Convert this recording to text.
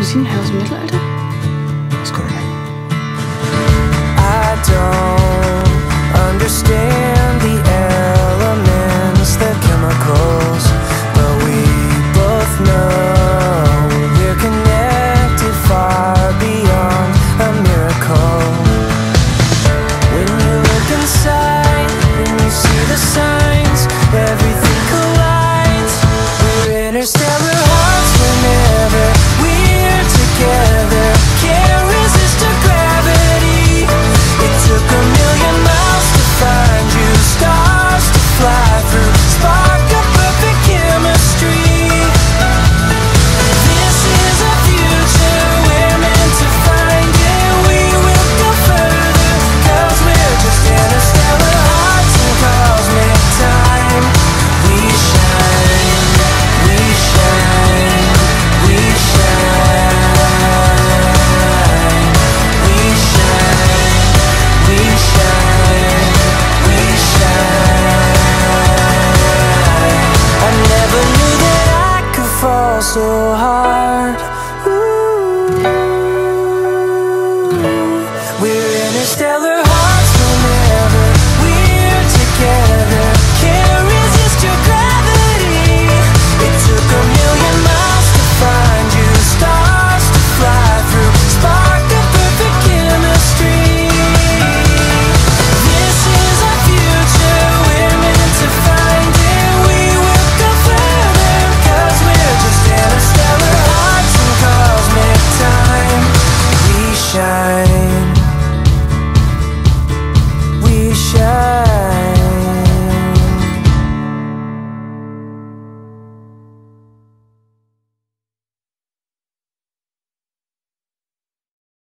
kusine her også mittelalder? Skål. I don't understand the elements, the chemicals, but we both know we're connected far beyond a miracle. When you look inside, when you see the signs, everything collides. We're interstellar hearts whenever we're together. Can't resist our gravity. It took a million miles to find you, stars to fly through, spark of perfect chemistry. This is a future we're meant to find it. We will go further, 'cause we're just interstellar hearts in cosmic time. We shine, we shine, we shine, we shine, we shine, we shine. I never knew that I could fall so hard.